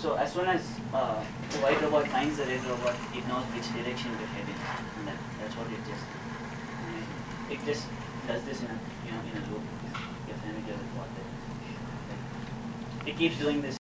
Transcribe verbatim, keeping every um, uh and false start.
So as soon as uh, the white robot finds the red robot, it knows which direction to head in, and that, that's what it just it just does this in a you know in a loop. If you familiar with what that is. It keeps doing this.